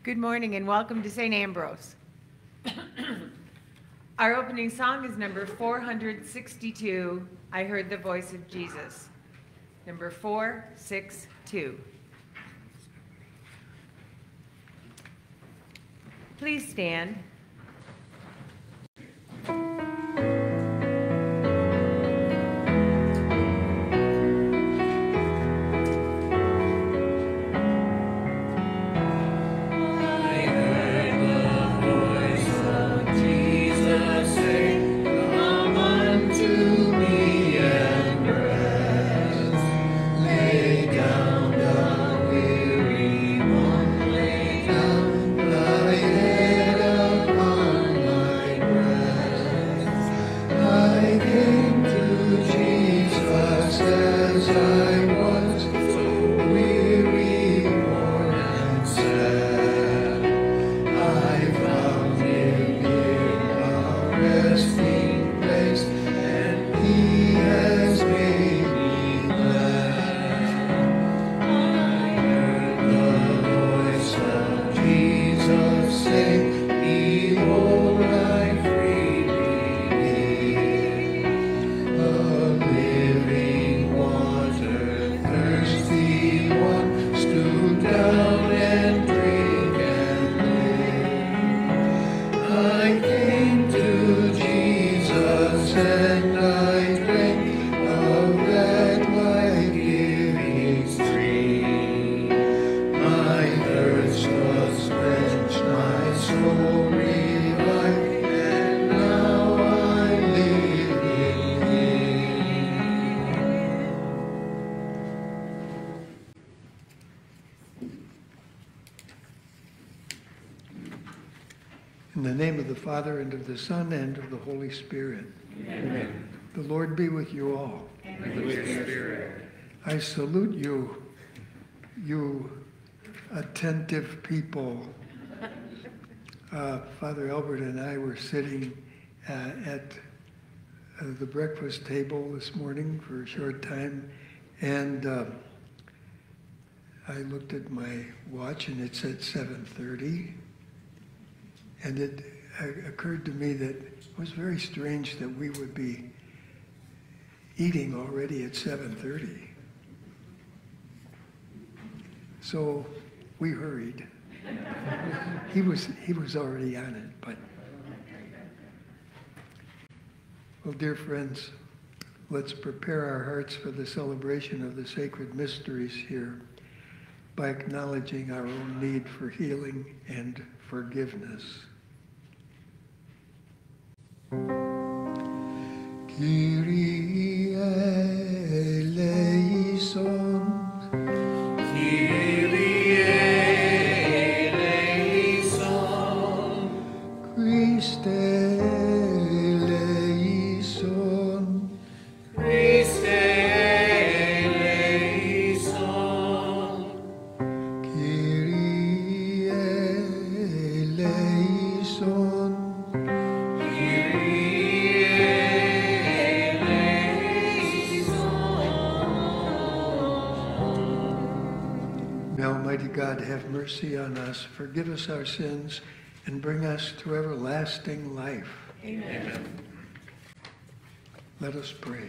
Good morning and welcome to St. Ambrose. Our opening song is number 462, I Heard the Voice of Jesus. Number 462. Please stand. In the name of the Father, and of the Son, and of the Holy Spirit. Amen. The Lord be with you all. And with your spirit. I salute you, you attentive people. Father Albert and I were sitting at the breakfast table this morning for a short time, and I looked at my watch and it said 7:30. And it occurred to me that it was very strange that we would be eating already at 7:30. So we hurried. He was already on it, but. Well, dear friends, let's prepare our hearts for the celebration of the sacred mysteries here by acknowledging our own need for healing and forgiveness. Kyrie eleison, Kyrie eleison, Christe eleison, Christe eleison, Kyrie eleison. Almighty God, have mercy on us, forgive us our sins, and bring us to everlasting life. Amen. Let us pray.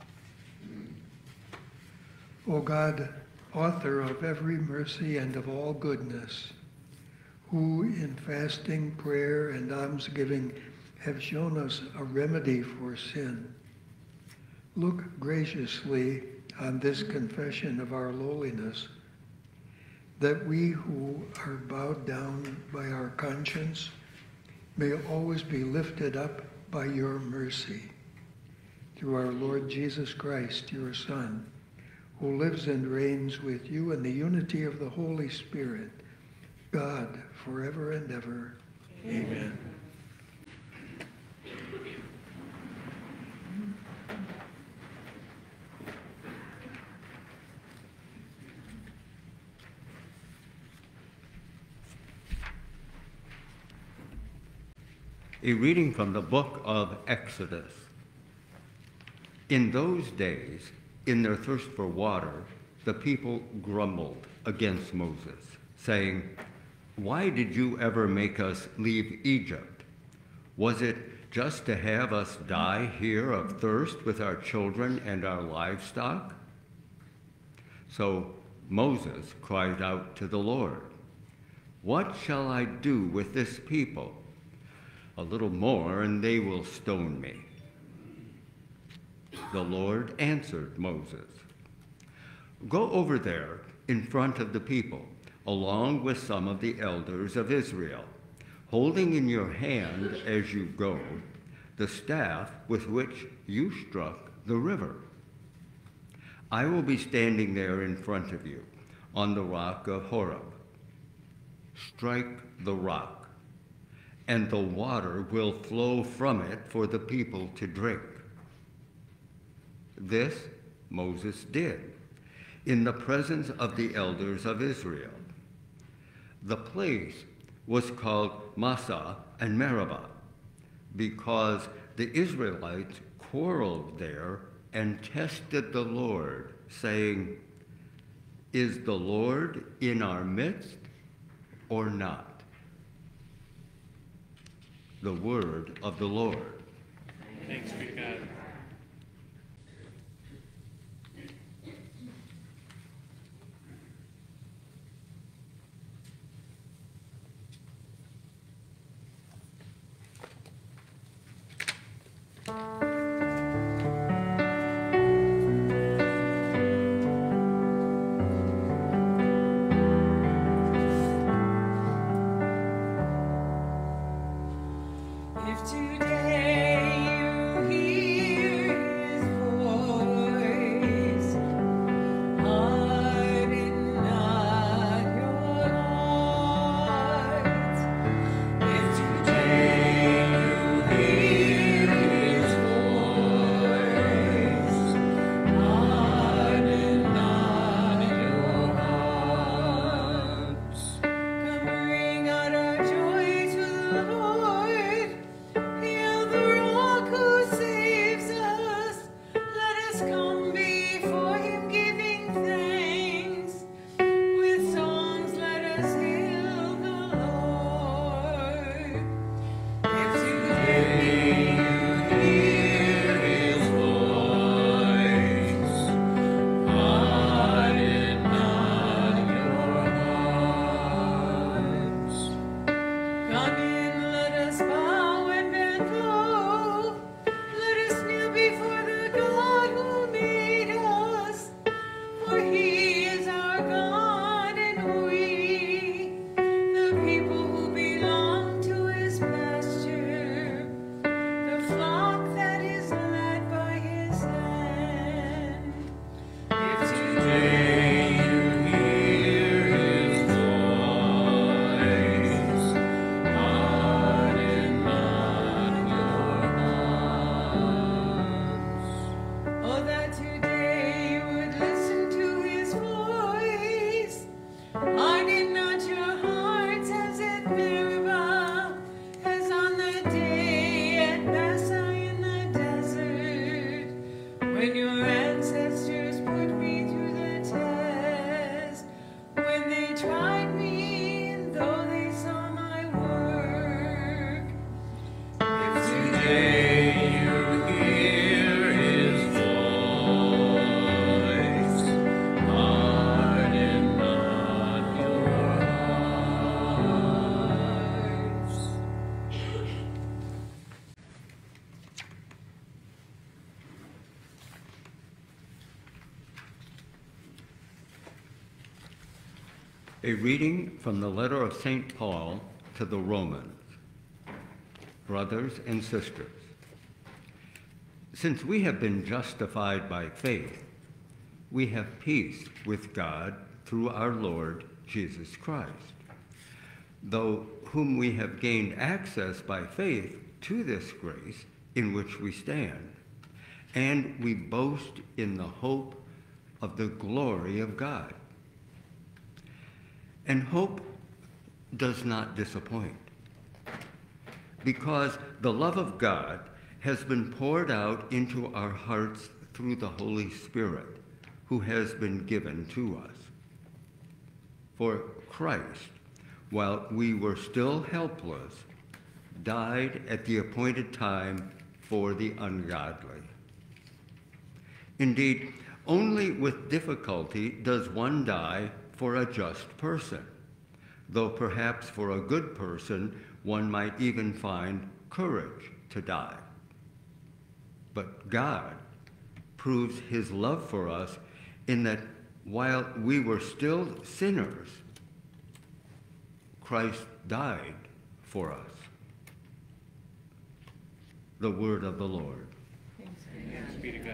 O God, author of every mercy and of all goodness, who in fasting, prayer, and almsgiving have shown us a remedy for sin, look graciously on this confession of our lowliness, that we who are bowed down by our conscience may always be lifted up by your mercy. Through our Lord Jesus Christ, your Son, who lives and reigns with you in the unity of the Holy Spirit, God, forever and ever. Amen. A reading from the book of Exodus. In those days, in their thirst for water, the people grumbled against Moses, saying, why did you ever make us leave Egypt? Was it just to have us die here of thirst with our children and our livestock?" So Moses cried out to the Lord, "What shall I do with this people? A little more and they will stone me." The Lord answered Moses, "Go over there in front of the people, along with some of the elders of Israel, holding in your hand as you go the staff with which you struck the river. I will be standing there in front of you on the rock of Horeb. Strike the rock, and the water will flow from it for the people to drink." This Moses did in the presence of the elders of Israel. The place was called Massah and Meribah because the Israelites quarreled there and tested the Lord, saying, "Is the Lord in our midst or not?" The word of the Lord. Thanks be to God. If today you hear his voice, harden not your hearts. If today you hear his voice, harden not your hearts. Come bring out our joy to the Lord. Hail the rock who saves us. Let us come before him giving thanks. With songs let us hail the Lord. If today you hear his voice, harden not your hearts. Come in, let us bow and bend low. Let us kneel before the God who made us. For he is our God and we, the people who belong to his pasture, the flock that is led by his hand. If today you hear his voice, harden not your hearts. Oh, that today you would listen to his voice. Harden not your hearts as at Meribah, as on that day at Massah in the desert, when your ancestors put me through the test, when they tried me and though they saw my work. If today you hear his voice, harden not your hearts. A reading from the letter of St. Paul to the Romans. Brothers and sisters, since we have been justified by faith, we have peace with God through our Lord Jesus Christ, though whom we have gained access by faith to this grace in which we stand, and we boast in the hope of the glory of God. And hope does not disappoint, because the love of God has been poured out into our hearts through the Holy Spirit, who has been given to us. For Christ, while we were still helpless, died at the appointed time for the ungodly. Indeed, only with difficulty does one die for a just person, though perhaps for a good person one might even find courage to die. But God proves his love for us in that while we were still sinners, Christ died for us. The word of the Lord. Thanks be to God.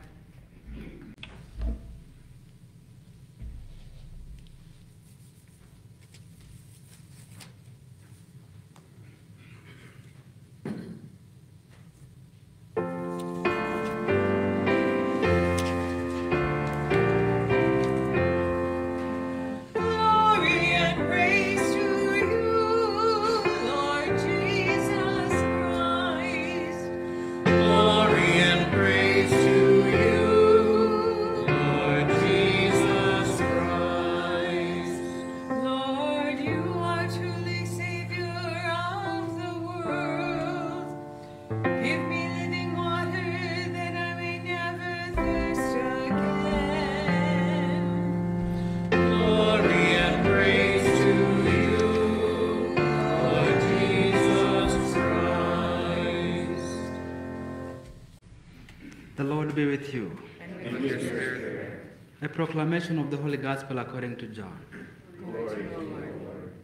The Lord be with you. And with your spirit. A proclamation of the Holy Gospel according to John. Glory to you, Lord.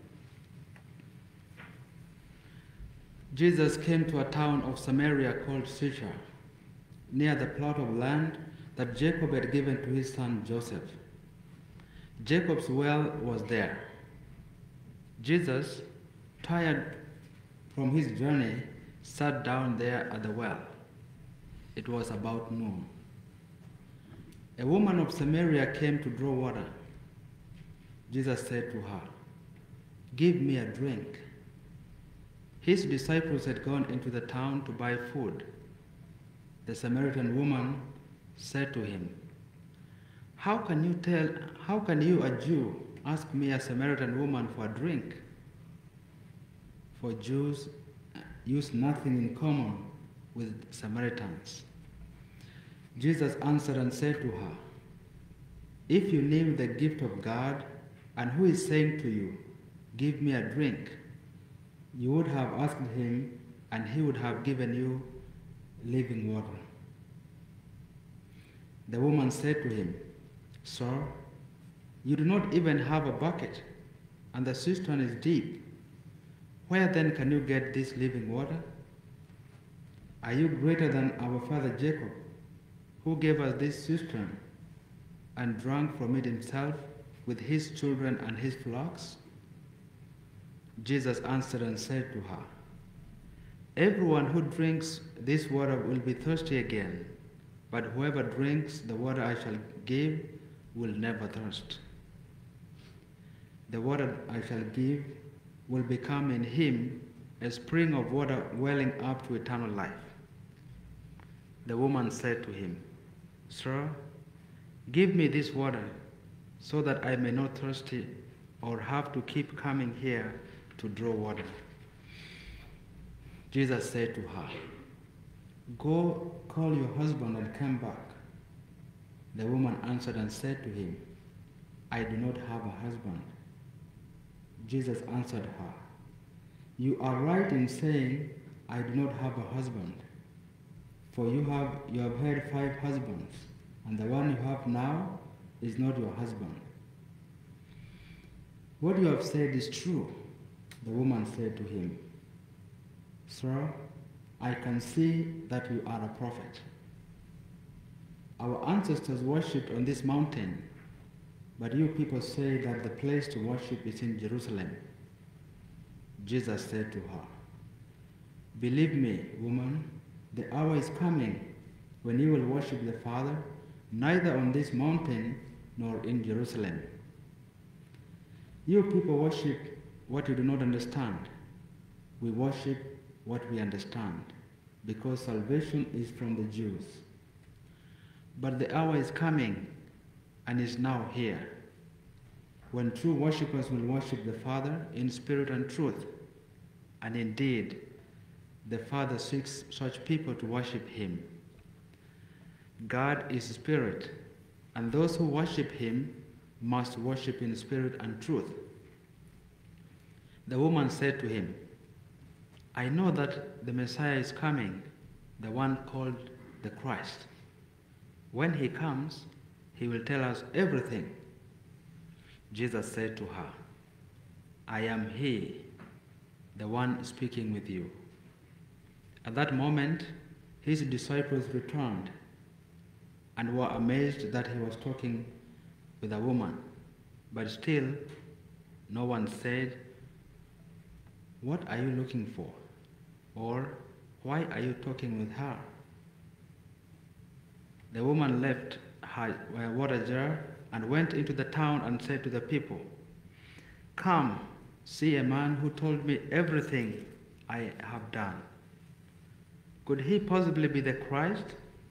Jesus came to a town of Samaria called Sychar, near the plot of land that Jacob had given to his son Joseph. Jacob's well was there. Jesus, tired from his journey, sat down there at the well. It was about noon. A woman of Samaria came to draw water. Jesus said to her, "Give me a drink." His disciples had gone into the town to buy food. The Samaritan woman said to him, How can you, a Jew, ask me, a Samaritan woman, for a drink?" For Jews use nothing in common with Samaritans. Jesus answered and said to her, "If you knew the gift of God and who is saying to you, 'Give me a drink,' you would have asked him and he would have given you living water." The woman said to him, "Sir, you do not even have a bucket, and the cistern is deep. Where then can you get this living water? Are you greater than our father Jacob, who gave us this cistern and drank from it himself with his children and his flocks?" Jesus answered and said to her, "Everyone who drinks this water will be thirsty again, but whoever drinks the water I shall give will never thirst. The water I shall give will become in him a spring of water welling up to eternal life." The woman said to him, "Sir, give me this water so that I may not thirsty or have to keep coming here to draw water." Jesus said to her, "Go call your husband and come back." The woman answered and said to him, "I do not have a husband." Jesus answered her, "You are right in saying, 'I do not have a husband,' for you have had 5 husbands, and the one you have now is not your husband. What you have said is true." The woman said to him, "Sir, I can see that you are a prophet. Our ancestors worshipped on this mountain, but you people say that the place to worship is in Jerusalem." Jesus said to her, "Believe me, woman, the hour is coming when you will worship the Father, neither on this mountain nor in Jerusalem. You people worship what you do not understand. We worship what we understand, because salvation is from the Jews. But the hour is coming and is now here when true worshippers will worship the Father in spirit and truth. And indeed, the Father seeks such people to worship him. God is spirit, and those who worship him must worship in spirit and truth. The woman said to him, I know that the Messiah is coming, the one called the Christ. When he comes, he will tell us everything. Jesus said to her, I am he, the one speaking with you. At that moment, his disciples returned and were amazed that he was talking with a woman. But still, no one said, What are you looking for? Or, why are you talking with her? The woman left her water jar and went into the town and said to the people, Come, see a man who told me everything I have done. Could he possibly be the Christ?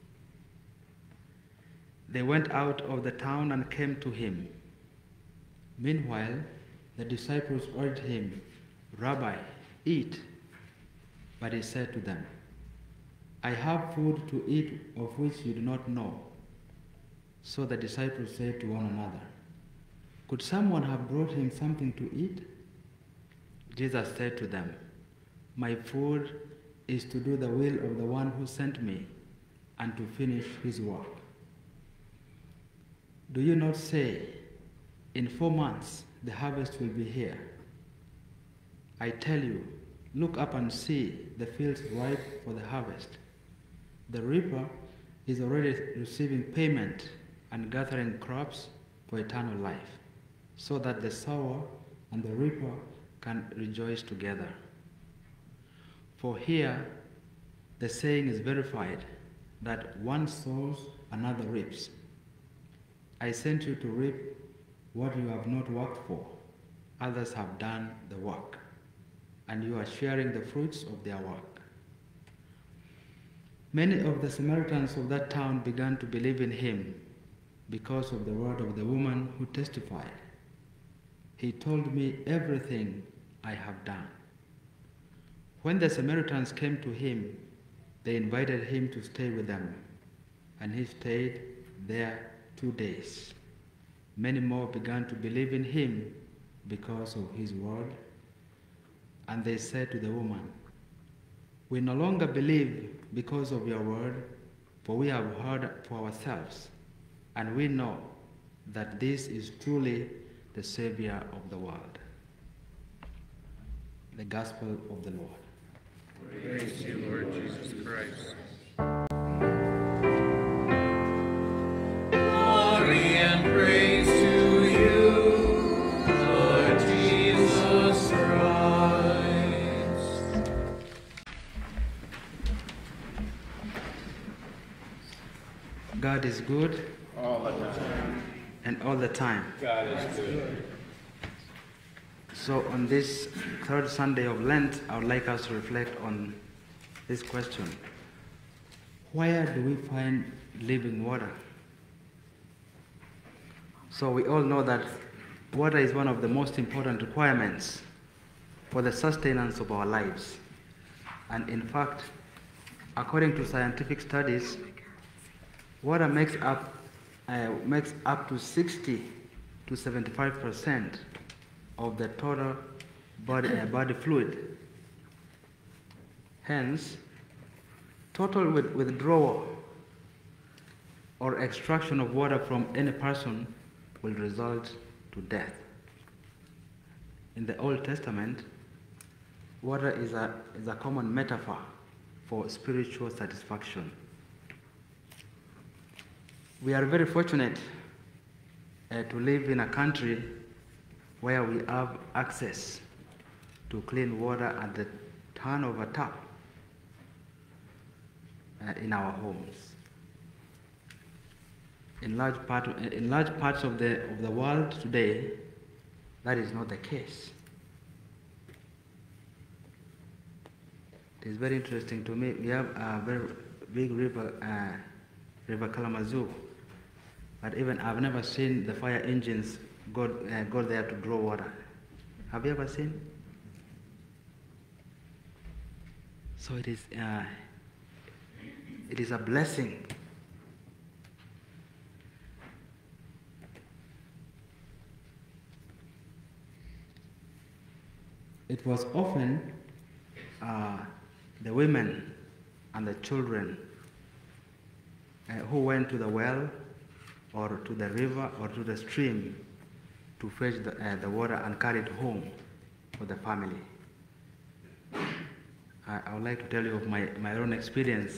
They went out of the town and came to him. Meanwhile, the disciples urged him, Rabbi, eat. But he said to them, I have food to eat of which you do not know. So the disciples said to one another, Could someone have brought him something to eat? Jesus said to them, My food is to do the will of the one who sent me and to finish his work. Do you not say, In 4 months the harvest will be here? I tell you, look up and see the fields ripe for the harvest. The reaper is already receiving payment and gathering crops for eternal life, so that the sower and the reaper can rejoice together. For here the saying is verified, that one sows, another reaps. I sent you to reap what you have not worked for. Others have done the work, and you are sharing the fruits of their work. Many of the Samaritans of that town began to believe in him because of the word of the woman who testified, He told me everything I have done. When the Samaritans came to him, they invited him to stay with them, and he stayed there 2 days. Many more began to believe in him because of his word, and they said to the woman, We no longer believe because of your word, for we have heard for ourselves, and we know that this is truly the Savior of the world. The Gospel of the Lord. Praise to you, Lord Jesus Christ. Glory and praise to you, Lord Jesus Christ. God is good All the time. and all the time. God is good. So on this third Sunday of Lent, I would like us to reflect on this question. Where do we find living water? So we all know that water is one of the most important requirements for the sustenance of our lives. And in fact, according to scientific studies, water makes up to 60 to 75% of the total body fluid. Hence, total withdrawal or extraction of water from any person will result to death. In the Old Testament, water is a common metaphor for spiritual satisfaction. We are very fortunate to live in a country where we have access to clean water at the turn of a tap in our homes. In large parts of the world today, that is not the case. It is very interesting to me. We have a very big river, River Kalamazoo, but even I've never seen the fire engines go there to draw water. Have you ever seen? So it is a blessing. It was often the women and the children who went to the well or to the river or to the stream to fetch the water and carry it home for the family. I would like to tell you of my own experience.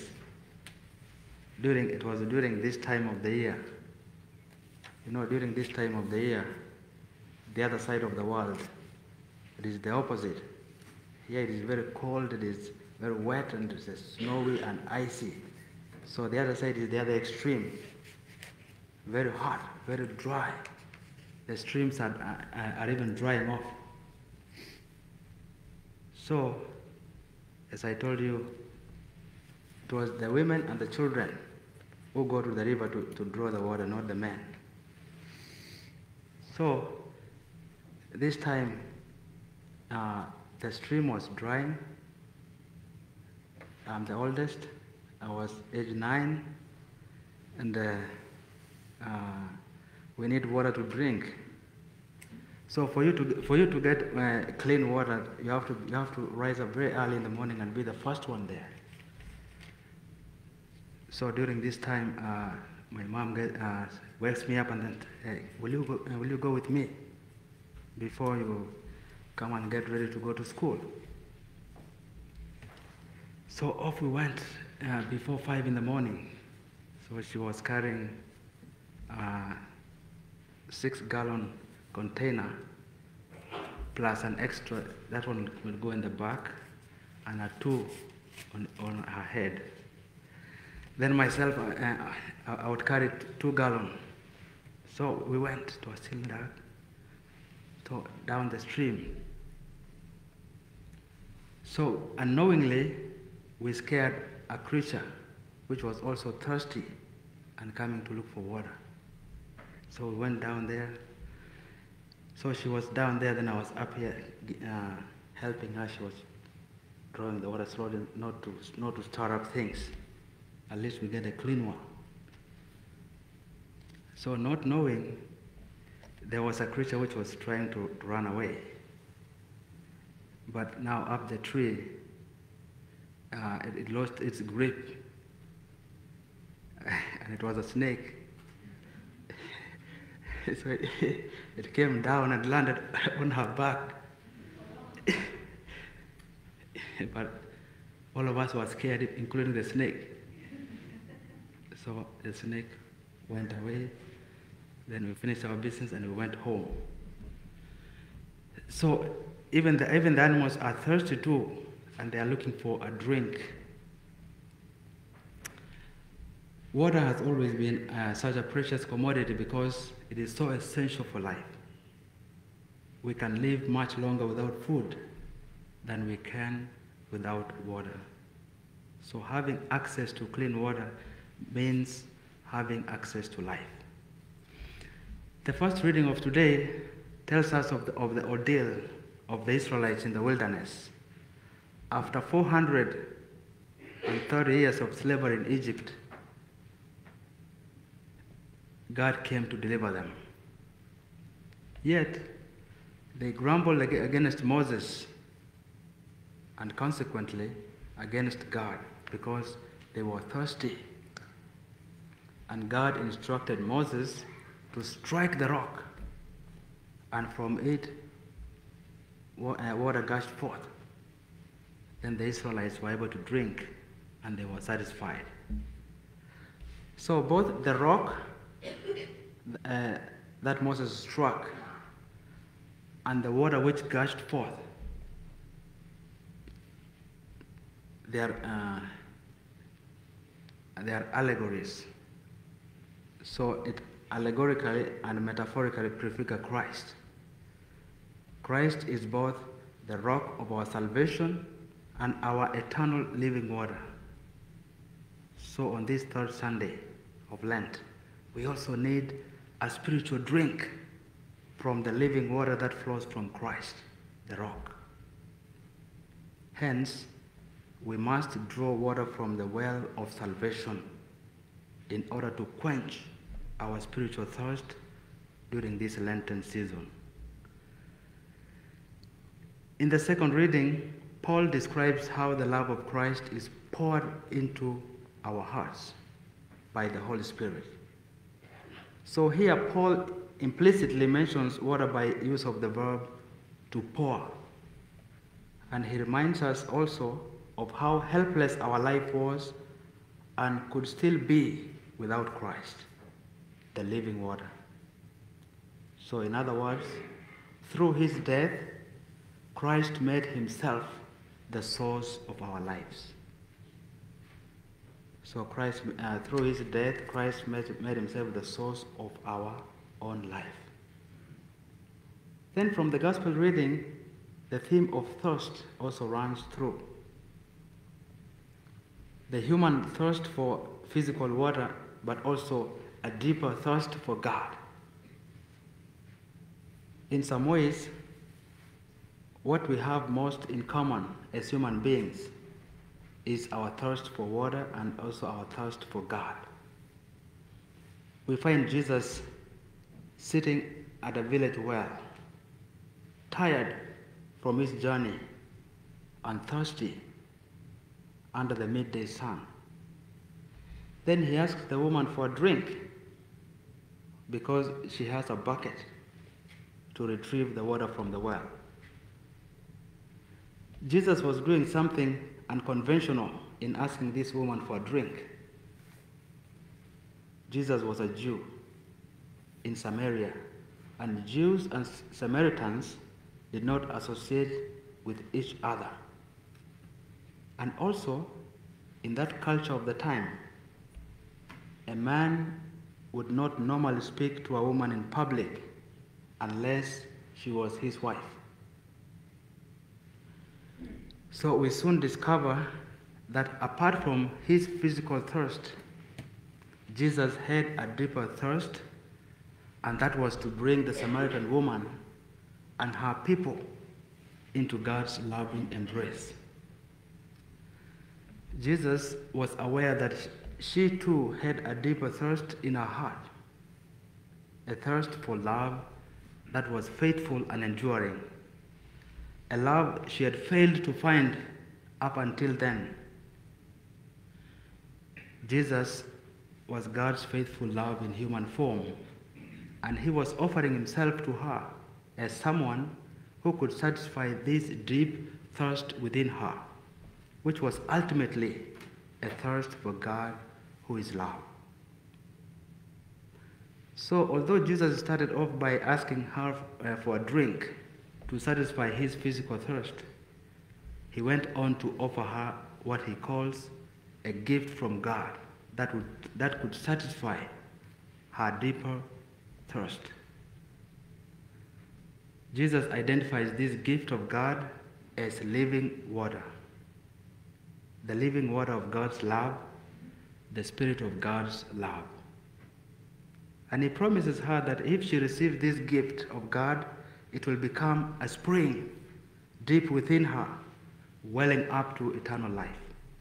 It was during this time of the year. You know, during this time of the year, the other side of the world, it is the opposite. Here it is very cold, it is very wet, and it is snowy and icy. So the other side is the other extreme. Very hot, very dry. The streams are even drying off. So, as I told you, it was the women and the children who go to the river to draw the water, not the men. So, this time, the stream was drying. I'm the oldest. I was age 9, and we need water to drink. So for you to get clean water, you have to rise up very early in the morning and be the first one there. So during this time, my mom wakes me up and then, hey, will you go with me before you come and get ready to go to school? So off we went before 5 in the morning. So she was carrying a 6-gallon container plus an extra, that one will go in the back, and a 2 on her head. Then myself, I would carry 2 gallons. So we went to a cylinder down the stream. So unknowingly, we scared a creature which was also thirsty and coming to look for water. So we went down there. So she was down there, then I was up here helping her. She was drawing the water slowly, not to stir up things. At least we get a clean one. So not knowing, there was a creature which was trying to run away. But now up the tree, it lost its grip. And it was a snake. So it came down and landed on her back. But all of us were scared, including the snake. So the snake went away. Then we finished our business and we went home. So even the animals are thirsty too, and they are looking for a drink. Water has always been such a precious commodity because it is so essential for life. We can live much longer without food than we can without water. So having access to clean water means having access to life. The first reading of today tells us of the ordeal of the Israelites in the wilderness. After 430 years of slavery in Egypt, God came to deliver them. Yet, they grumbled against Moses and consequently against God because they were thirsty. And God instructed Moses to strike the rock, and from it water gushed forth. Then the Israelites were able to drink and they were satisfied. So both the rock that Moses struck and the water which gushed forth, they are allegories. So it allegorically and metaphorically prefigure Christ. Christ is both the rock of our salvation and our eternal living water. So on this third Sunday of Lent, we also need a spiritual drink from the living water that flows from Christ, the rock. Hence, we must draw water from the well of salvation in order to quench our spiritual thirst during this Lenten season. In the second reading, Paul describes how the love of Christ is poured into our hearts by the Holy Spirit. So here Paul implicitly mentions water by use of the verb to pour. And he reminds us also of how helpless our life was and could still be without Christ, the living water. So in other words, through his death, Christ made himself the source of our lives. So Christ, through his death, Christ made himself the source of our own life. Then from the gospel reading, the theme of thirst also runs through. The human thirst for physical water, but also a deeper thirst for God. In some ways, what we have most in common as human beings is our thirst for water and also our thirst for God. We find Jesus sitting at a village well, tired from his journey and thirsty under the midday sun. Then he asks the woman for a drink because she has a bucket to retrieve the water from the well. Jesus was doing something unconventional in asking this woman for a drink. Jesus was a Jew in Samaria, and Jews and Samaritans did not associate with each other. And also, in that culture of the time, a man would not normally speak to a woman in public unless she was his wife. So we soon discover that apart from his physical thirst, Jesus had a deeper thirst, and that was to bring the Samaritan woman and her people into God's loving embrace. Jesus was aware that she too had a deeper thirst in her heart, a thirst for love that was faithful and enduring, a love she had failed to find up until then. Jesus was God's faithful love in human form, and he was offering himself to her as someone who could satisfy this deep thirst within her, which was ultimately a thirst for God, who is love. So although Jesus started off by asking her for a drink to satisfy his physical thirst, he went on to offer her what he calls a gift from God that could satisfy her deeper thirst. Jesus identifies this gift of God as living water, the living water of God's love, the Spirit of God's love. And he promises her that if she receives this gift of God, it will become a spring deep within her, welling up to eternal life.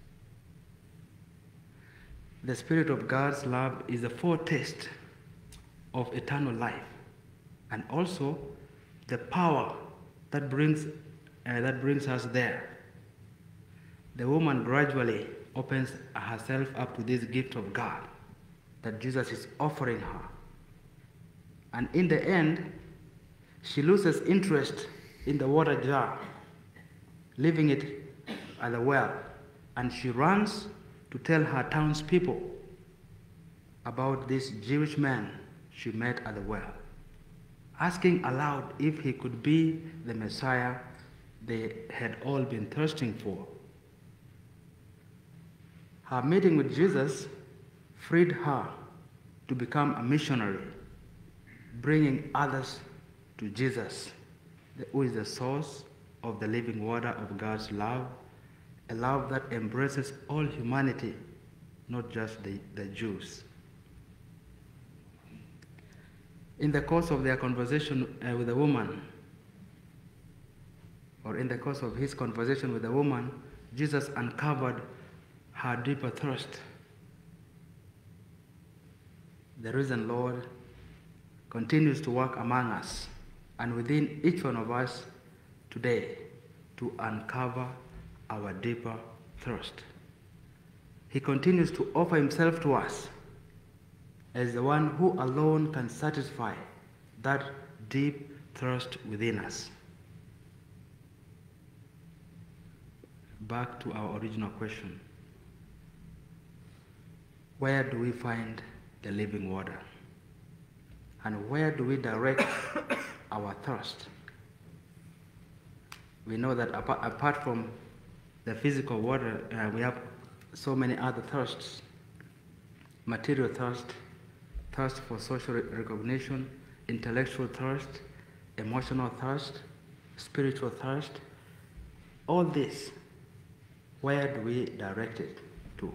The Spirit of God's love is a foretaste of eternal life, and also the power that brings us there. The woman gradually opens herself up to this gift of God that Jesus is offering her. And in the end, she loses interest in the water jar, leaving it at the well, and she runs to tell her townspeople about this Jewish man she met at the well, asking aloud if he could be the Messiah they had all been thirsting for. Her meeting with Jesus freed her to become a missionary, bringing others to Jesus, who is the source of the living water of God's love, a love that embraces all humanity, not just the Jews. In the course of their conversation with the woman, or in the course of his conversation with the woman, Jesus uncovered her deeper thirst. The risen Lord continues to work among us and within each one of us today to uncover our deeper thirst. He continues to offer himself to us as the one who alone can satisfy that deep thirst within us. Back to our original question. Where do we find the living water? And where do we direct our thirst? We know that apart from the physical water, we have so many other thirsts. Material thirst, thirst for social recognition, intellectual thirst, emotional thirst, spiritual thirst. All this, where do we direct it to?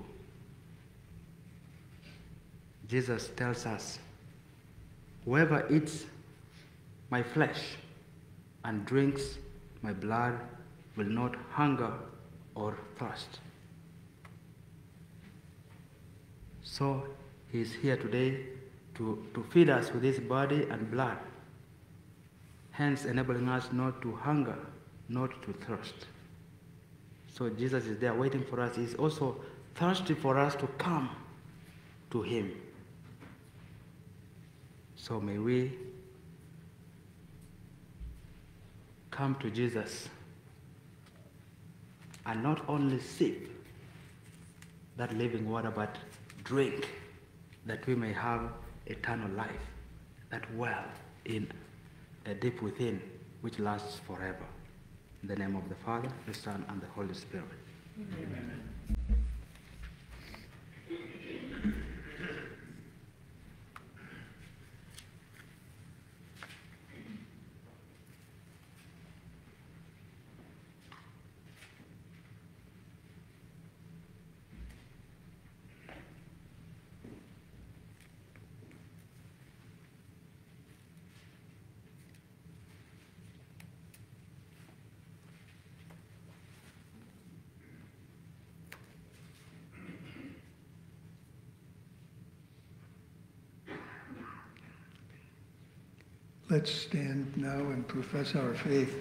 Jesus tells us, whoever eats my flesh and drinks my blood will not hunger or thirst. So he is here today to feed us with his body and blood, hence enabling us not to hunger, not to thirst. So Jesus is there waiting for us. He is also thirsty for us to come to him. So may we come to Jesus and not only sip that living water, but drink, that we may have eternal life, that well in deep within, which lasts forever. In the name of the Father, the Son, and the Holy Spirit. Amen. Let's stand now and profess our faith.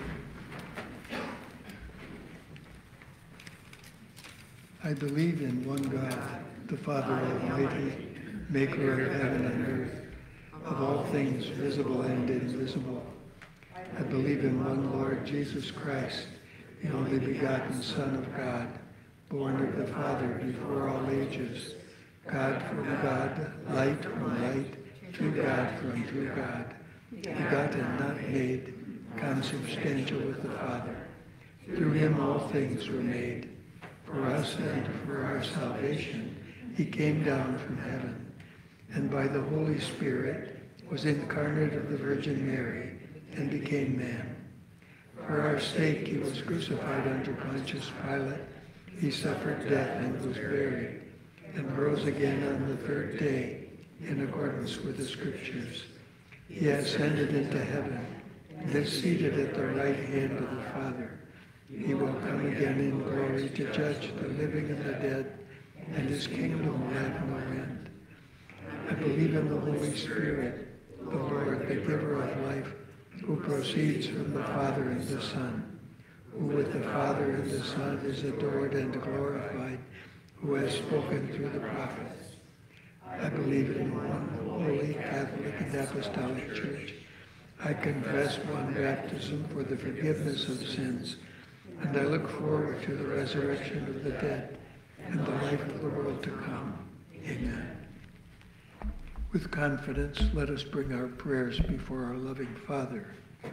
I believe in one God, the Father Almighty, maker of heaven and earth, of all things visible and invisible. I believe in one Lord Jesus Christ, the only begotten Son of God, born of the Father before all ages, God from God, light from light, true God from true God, begotten, not made, consubstantial with the Father. Through him all things were made. For us and for our salvation, he came down from heaven, and by the Holy Spirit was incarnate of the Virgin Mary, and became man. For our sake he was crucified under Pontius Pilate. He suffered death and was buried, and rose again on the third day, in accordance with the Scriptures. He ascended into heaven, and is seated at the right hand of the Father. He will come again in glory to judge the living and the dead, and his kingdom will have no end. I believe in the Holy Spirit, the Lord, the giver of life, who proceeds from the Father and the Son, who with the Father and the Son is adored and glorified, who has spoken through the prophets. I believe in one holy, Catholic, and Apostolic Church. I confess one baptism for the forgiveness of sins, and I look forward to the resurrection of the dead and the life of the world to come. Amen. With confidence, let us bring our prayers before our loving Father.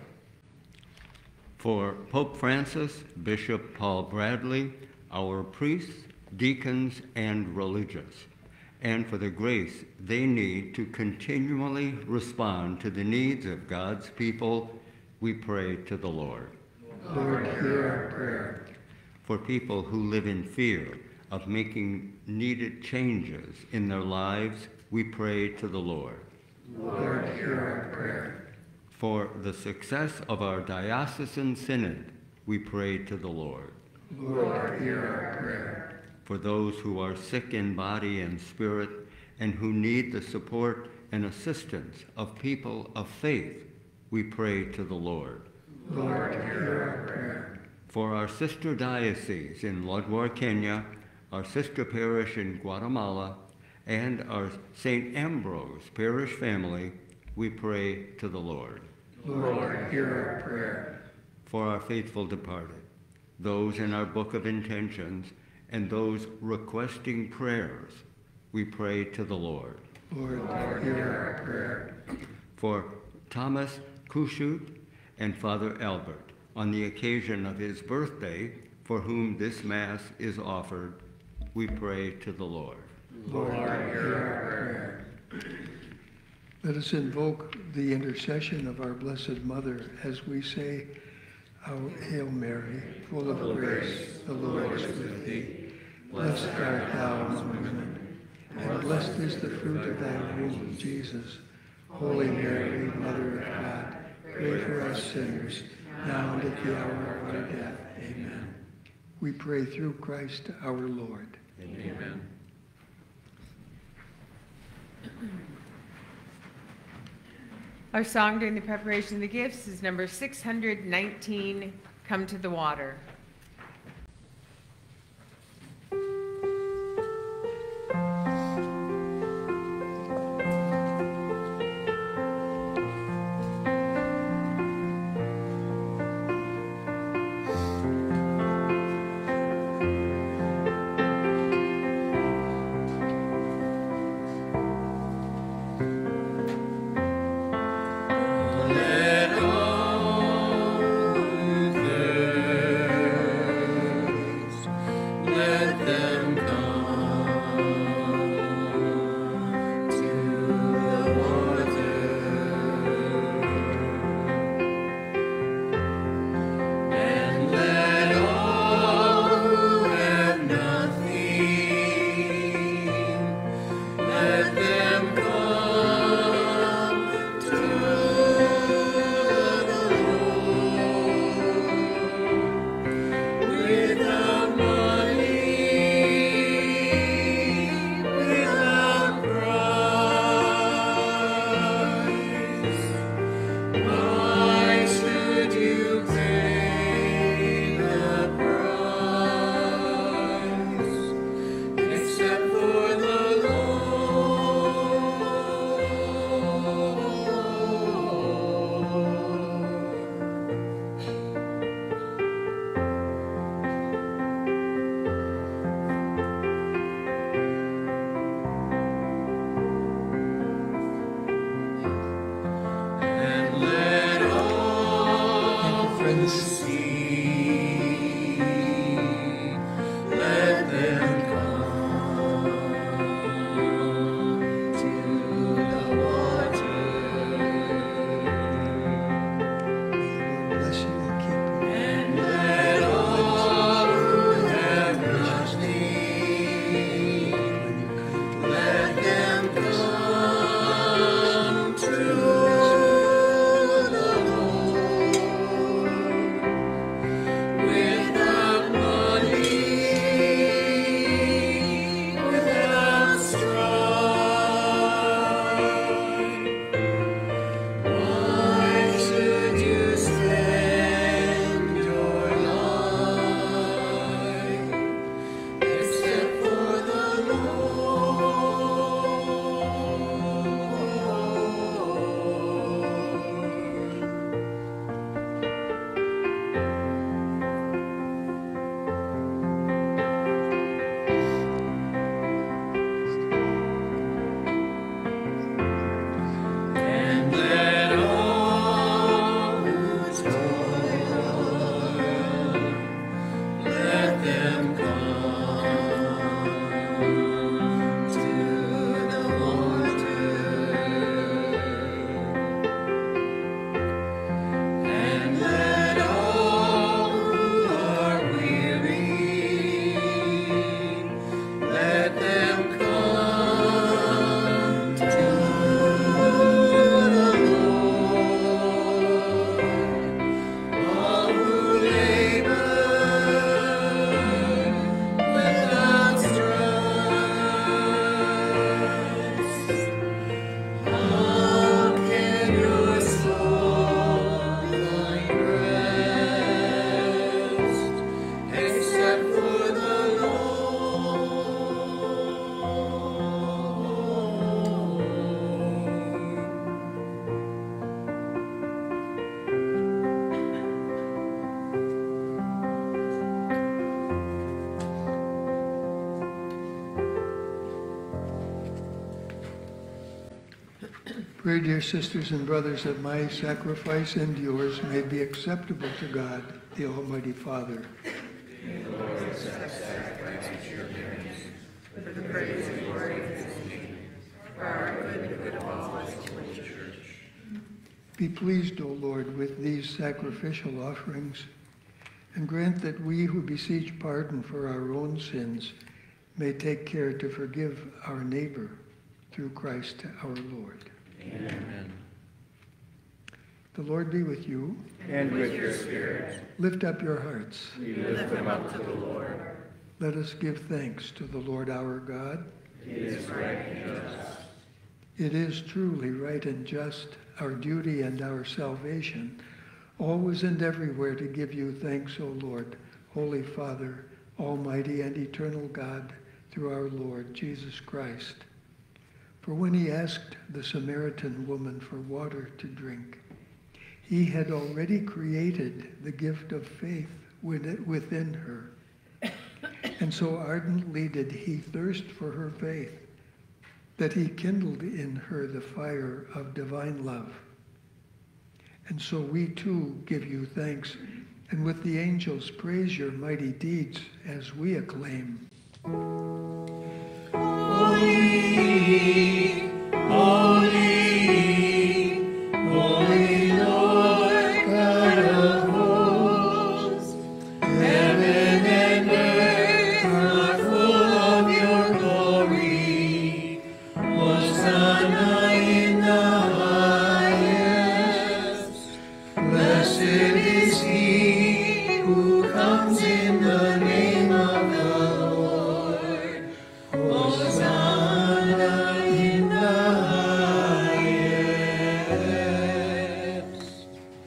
For Pope Francis, Bishop Paul Bradley, our priests, deacons, and religious, and for the grace they need to continually respond to the needs of God's people, we pray to the Lord. Lord, hear our prayer. For people who live in fear of making needed changes in their lives, we pray to the Lord. Lord, hear our prayer. For the success of our diocesan synod, we pray to the Lord. Lord, hear our prayer. For those who are sick in body and spirit and who need the support and assistance of people of faith, we pray to the Lord. Lord, hear our prayer. For our sister diocese in Lodwar, Kenya, our sister parish in Guatemala, and our St. Ambrose parish family, we pray to the Lord. Lord, hear our prayer. For our faithful departed, those in our book of intentions, and those requesting prayers, we pray to the Lord. Lord, hear our prayer. For Thomas Kushut and Father Albert, on the occasion of his birthday, for whom this Mass is offered, we pray to the Lord. Lord, hear our prayer. Let us invoke the intercession of our Blessed Mother as we say, Hail Mary, full of grace, the Lord is with thee. Blessed art thou among women, and blessed is the fruit of thy womb, Jesus. Holy Mary, Mother of God, pray for us sinners, now and at the hour of our death. Amen. We pray through Christ our Lord. Amen. Our song during the preparation of the gifts is number 619, Come to the Water. Let all who thirst Pray, dear sisters and brothers, that my sacrifice and yours may be acceptable to God, the Almighty Father. May the Lord accept sacrifice at your hands, for the praise and glory of his name, for our good and the good of all his holy church. Be pleased, O Lord, with these sacrificial offerings, and grant that we who beseech pardon for our own sins may take care to forgive our neighbor through Christ our Lord. Amen. The Lord be with you. And with your spirit. Lift up your hearts. We lift them up to the Lord. Let us give thanks to the Lord our God. It is right and just. It is truly right and just, our duty and our salvation, always and everywhere to give you thanks, O Lord, Holy Father, Almighty and eternal God, through our Lord Jesus Christ. For when he asked the Samaritan woman for water to drink, he had already created the gift of faith within her. And so ardently did he thirst for her faith, that he kindled in her the fire of divine love. And so we too give you thanks, and with the angels praise your mighty deeds as we acclaim. Holy, holy, holy Lord God of hosts, heaven and earth are full of your glory. Hosanna in the highest. Blessed is he who comes in the name of the Lord. Hosanna in the highest.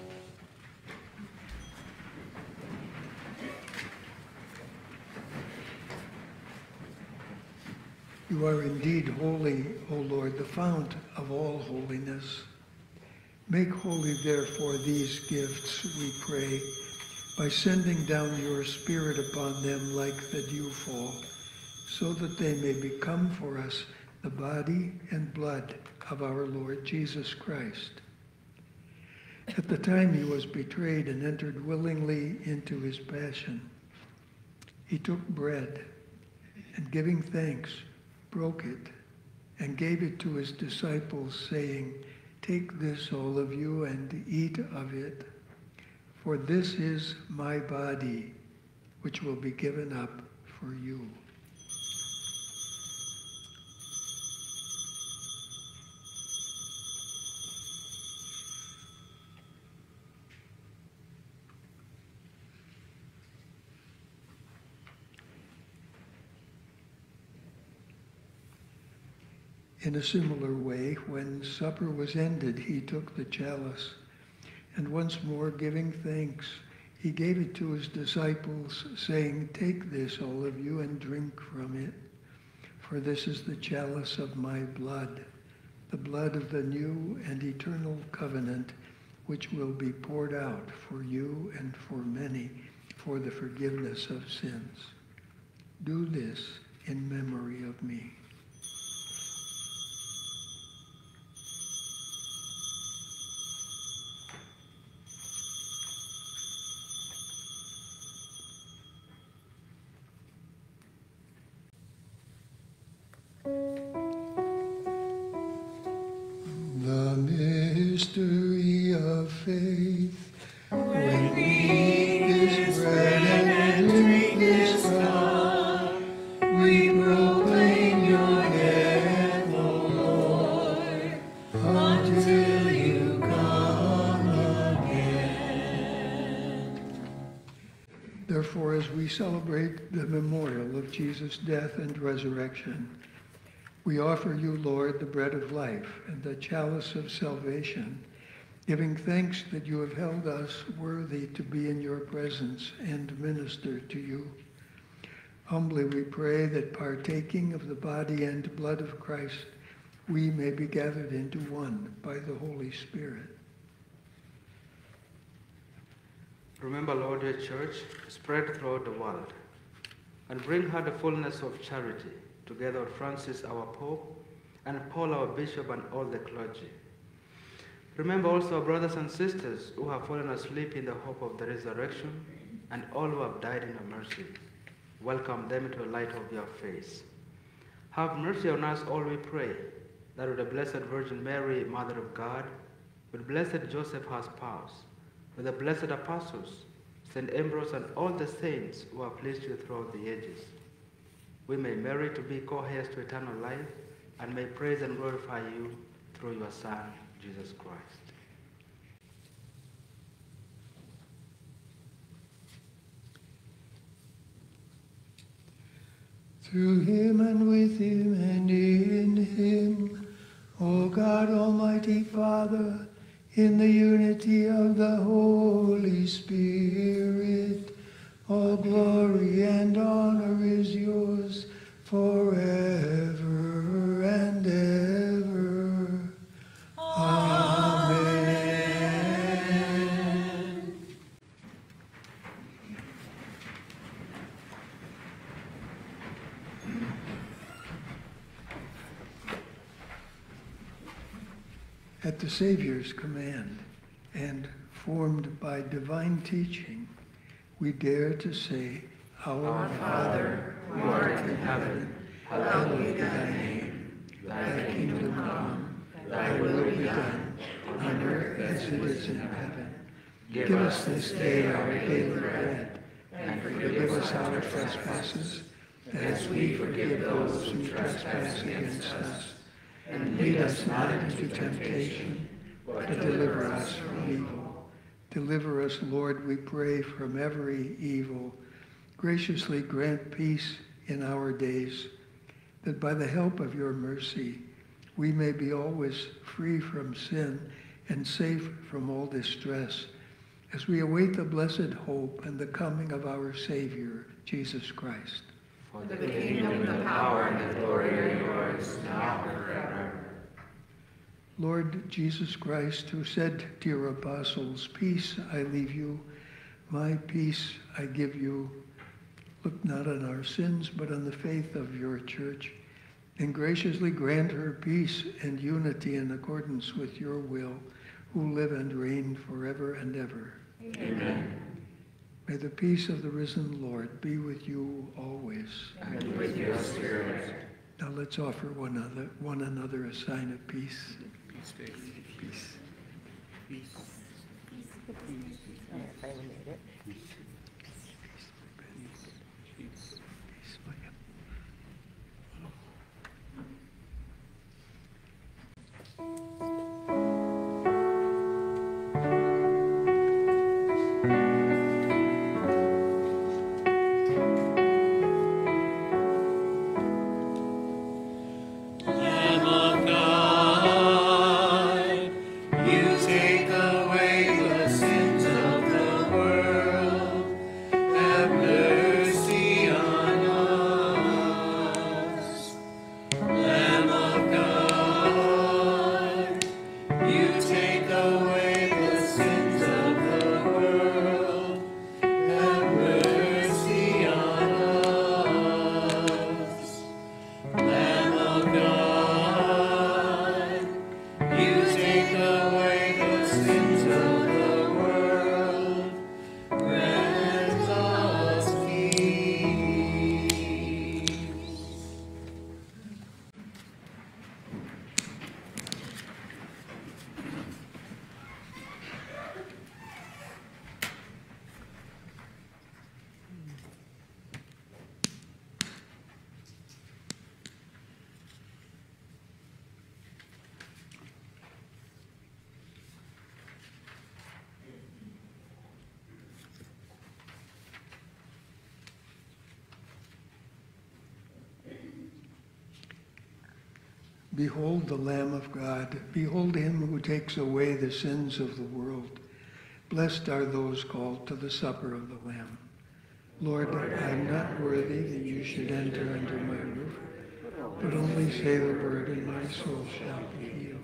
You are indeed holy, O Lord, the fount of all holiness. Make holy, therefore, these gifts, we pray, by sending down your Spirit upon them like the dewfall, so that they may become for us the body and blood of our Lord Jesus Christ. At the time he was betrayed and entered willingly into his passion, he took bread and, giving thanks, broke it and gave it to his disciples, saying, "Take this, all of you, and eat of it, for this is my body, which will be given up for you." In a similar way, when supper was ended, he took the chalice, and once more giving thanks, he gave it to his disciples, saying, "Take this, all of you, and drink from it, for this is the chalice of my blood, the blood of the new and eternal covenant, which will be poured out for you and for many for the forgiveness of sins. Do this in memory of me." The mystery of faith. When we eat this bread and drink this cup, we proclaim your death, O Lord, until you come again. Therefore, as we celebrate the memorial of Jesus' death and resurrection, we offer you, Lord, the bread of life and the chalice of salvation, giving thanks that you have held us worthy to be in your presence and minister to you. Humbly we pray that, partaking of the body and blood of Christ, we may be gathered into one by the Holy Spirit. Remember, Lord, your church spread throughout the world, and bring her the fullness of charity, together with Francis, our Pope, and Paul, our Bishop, and all the clergy, Remember also our brothers and sisters who have fallen asleep in the hope of the resurrection, and all who have died in your mercy. Welcome them into the light of your face. Have mercy on us all, we pray, that with the Blessed Virgin Mary, Mother of God, with blessed Joseph, her spouse, with the blessed apostles, St. Ambrose, and all the saints who are pleased you throughout the ages, we may merit to be co-heirs to eternal life, and may praise and glorify you through your Son, Jesus Christ. Through him and with him and in him, O God, Almighty Father, in the unity of the Holy Spirit, all glory and honor is yours forever and ever. Amen. At the Savior's command, and formed by divine teaching, we dare to say, Our Father, who art in heaven, hallowed be thy name. Thy kingdom come, thy will be done, on earth as it is in heaven. Give us this day our daily bread, and forgive us our trespasses, as we forgive those who trespass against us. And lead us not into temptation, but deliver us from evil. Deliver us, Lord, we pray, from every evil. Graciously grant peace in our days, that by the help of your mercy we may be always free from sin and safe from all distress, as we await the blessed hope and the coming of our Savior, Jesus Christ. For the kingdom, the power, and the glory are yours, now and forever. Lord Jesus Christ, who said to your apostles, Peace I leave you, my peace I give you, look not on our sins, but on the faith of your church, and graciously grant her peace and unity in accordance with your will, who live and reign forever and ever. Amen. May the peace of the risen Lord be with you always. And with your spirit. Now let's offer one another a sign of peace. Peace. Behold the Lamb of God. Behold him who takes away the sins of the world. Blessed are those called to the supper of the Lamb. Lord, I am not worthy that you should enter under my roof, but only say the word and my soul shall be healed.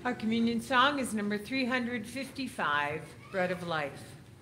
Our communion song is number 355, Bread of Life.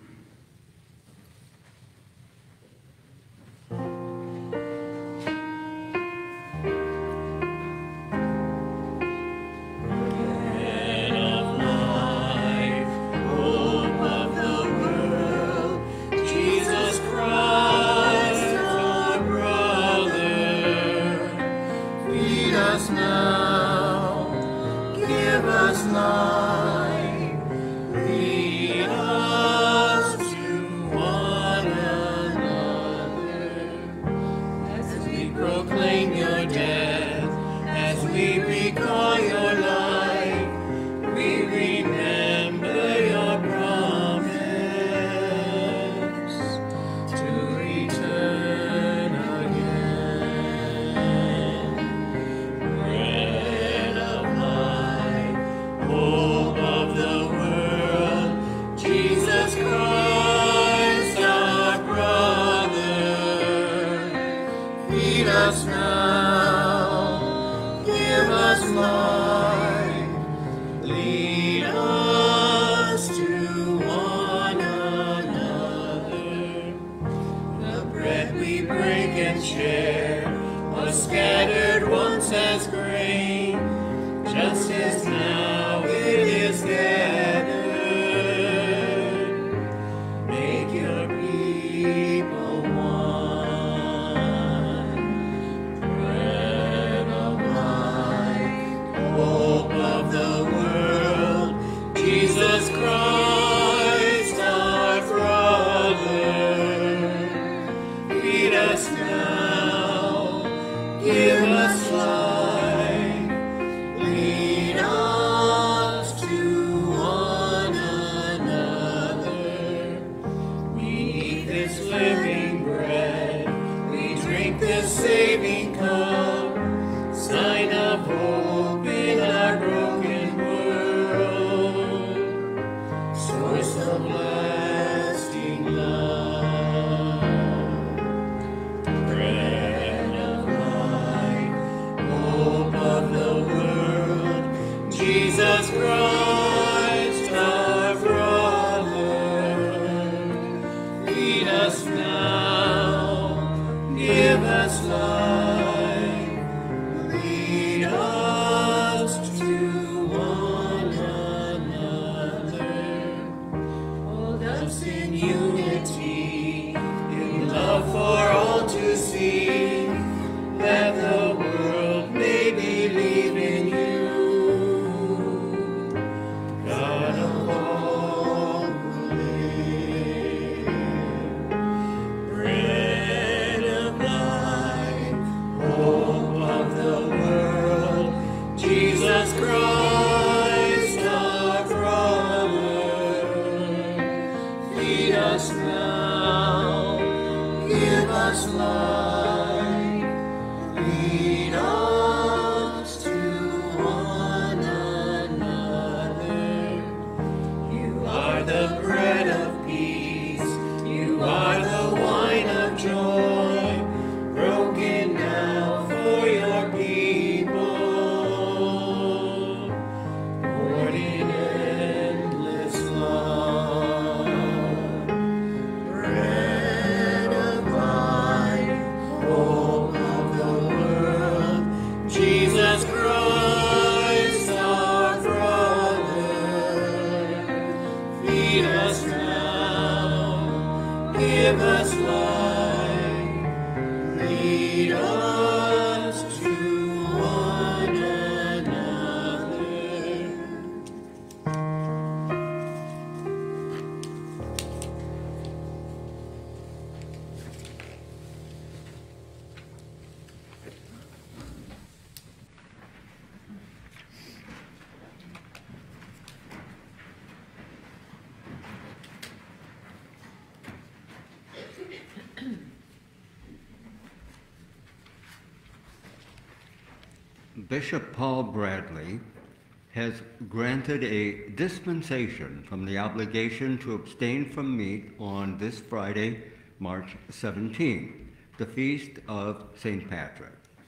Bishop Paul Bradley has granted a dispensation from the obligation to abstain from meat on this Friday, March 17, the feast of St. Patrick.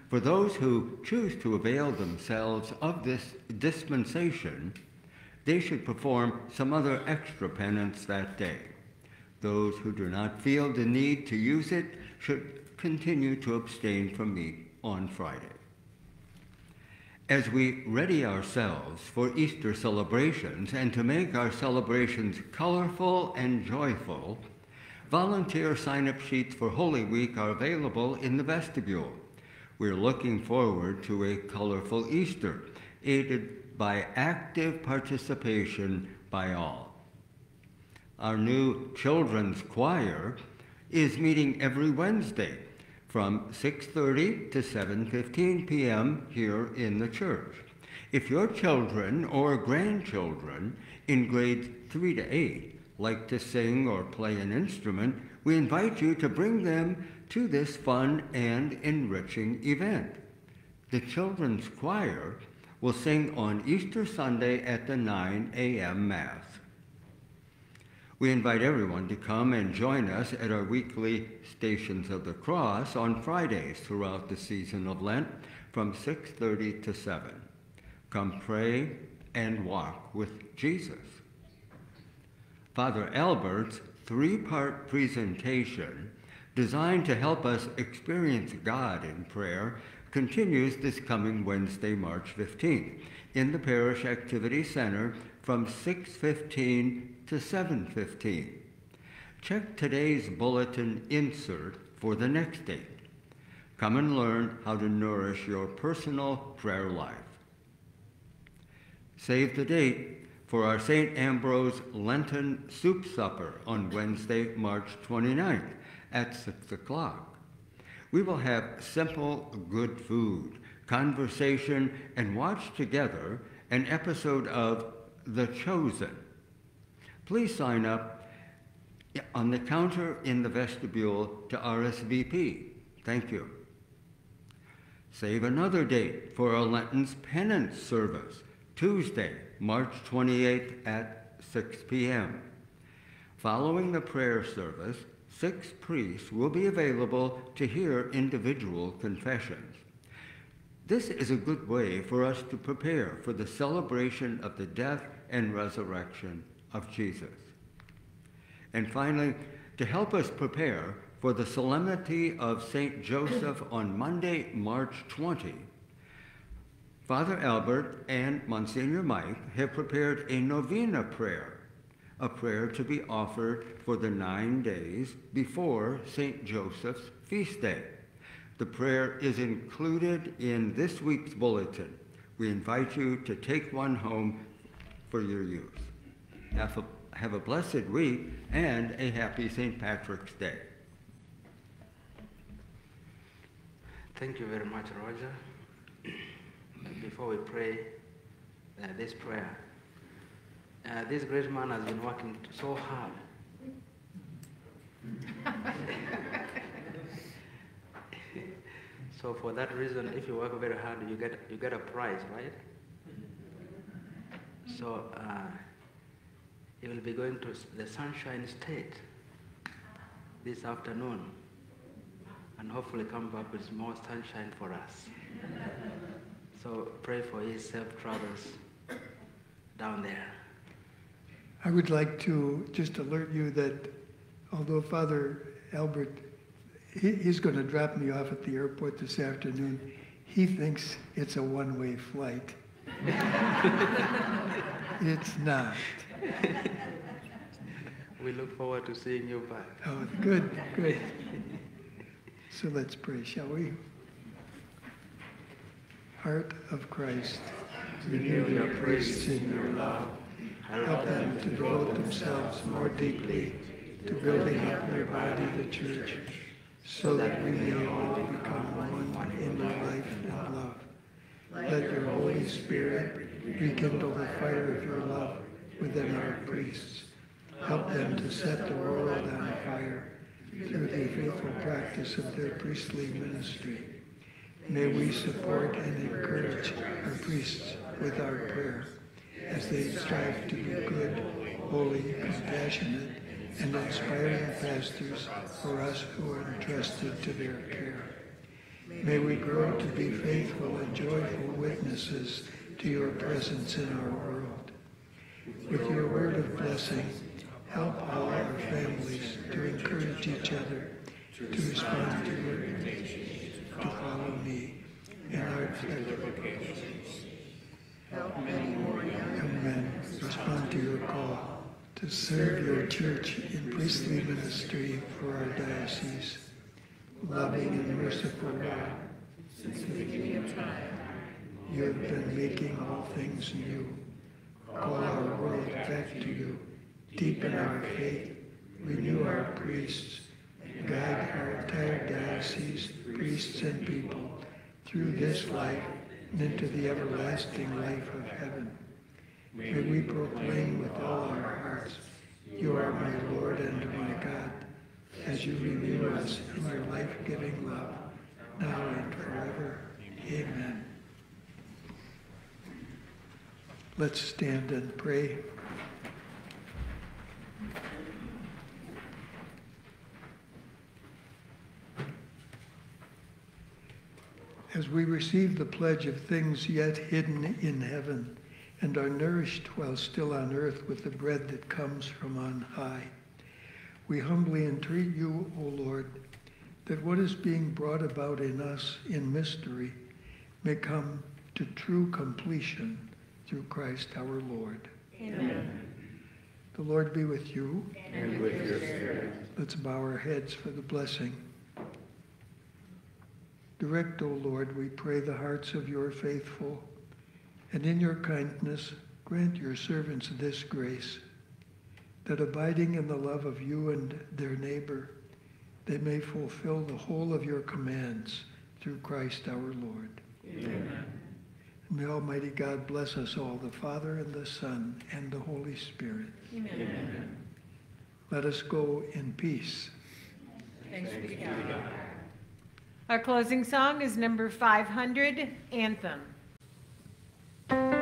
For those who choose to avail themselves of this dispensation, they should perform some other extra penance that day. Those who do not feel the need to use it should continue to abstain from meat on Friday. As we ready ourselves for Easter celebrations and to make our celebrations colorful and joyful, volunteer sign-up sheets for Holy Week are available in the vestibule. We're looking forward to a colorful Easter, aided by active participation by all. Our new children's choir is meeting every Wednesday from 6:30 to 7:15 p.m. here in the church. If your children or grandchildren in grades 3 to 8 like to sing or play an instrument, we invite you to bring them to this fun and enriching event. The children's choir will sing on Easter Sunday at the 9 a.m. Mass. We invite everyone to come and join us at our weekly Stations of the Cross on Fridays throughout the season of Lent from 6:30 to 7. Come pray and walk with Jesus. Father Albert's three-part presentation, designed to help us experience God in prayer, continues this coming Wednesday, March 15th, in the Parish Activity Center from 6:15 to 7:15. Check today's bulletin insert for the next date. Come and learn how to nourish your personal prayer life. Save the date for our St. Ambrose Lenten Soup Supper on Wednesday, March 29th at 6 o'clock. We will have simple, good food, conversation, and watch together an episode of The Chosen. Please sign up on the counter in the vestibule to RSVP. Thank you. Save another date for our Lenten penance service, Tuesday, March 28th at 6 p.m. Following the prayer service, 6 priests will be available to hear individual confessions. This is a good way for us to prepare for the celebration of the death and resurrection of Jesus. And finally, to help us prepare for the solemnity of St. Joseph on Monday, March 20, Father Albert and Monsignor Mike have prepared a novena prayer, a prayer to be offered for the 9 days before St. Joseph's feast day. The prayer is included in this week's bulletin. We invite you to take one home for your use. Have a blessed week and a happy St. Patrick's Day. Thank you very much, Roger. Before we pray this prayer, this great man has been working so hard. So for that reason, if you work very hard, you get a prize, right? So he will be going to the Sunshine State this afternoon, and hopefully come back with more sunshine for us. So pray for his safe travels down there. I would like to just alert you that although Father Albert, he's going to drop me off at the airport this afternoon, he thinks it's a one-way flight. It's not. We look forward to seeing you back. Oh, good, good. So let's pray, shall we? Heart of Christ, renew your priests in your love. Help them to devote themselves more deeply to building up your body, the church, so that we may all become one in your life and love. Let your Holy Spirit rekindle the fire of your love within our priests. Help them to set the world on fire through the faithful practice of their priestly ministry. May we support and encourage our priests with our prayer as they strive to be good, holy, compassionate, and inspiring pastors for us who are entrusted to their care. May we grow to be faithful and joyful witnesses to your presence in our world. With your word of blessing, help all our families to encourage each other, to respond to your invitation, to follow me in our vocations. Help many more Young men, respond to your call to serve your church in priestly ministry for our diocese. Loving and merciful God, since the beginning of time. you have been making all things new. Call our world back to you. Deepen our faith. Renew our priests. Guide our entire diocese, priests and people, through this life and into the everlasting life of heaven. May we proclaim with all our hearts, you are my Lord and my God, as you renew us in your life-giving love, now and forever. Amen. Let's stand and pray. As we receive the pledge of things yet hidden in heaven and are nourished while still on earth with the bread that comes from on high, we humbly entreat you, O Lord, that what is being brought about in us in mystery may come to true completion through Christ our Lord. Amen. The Lord be with you. And with your spirit. Let's bow our heads for the blessing. Direct, O Lord, we pray, the hearts of your faithful, and in your kindness grant your servants this grace, that abiding in the love of you and their neighbor, they may fulfill the whole of your commands through Christ our Lord. Amen. And may Almighty God bless us all, the Father and the Son and the Holy Spirit. Amen. Let us go in peace. Thanks be to God. Our closing song is number 500, Anthem.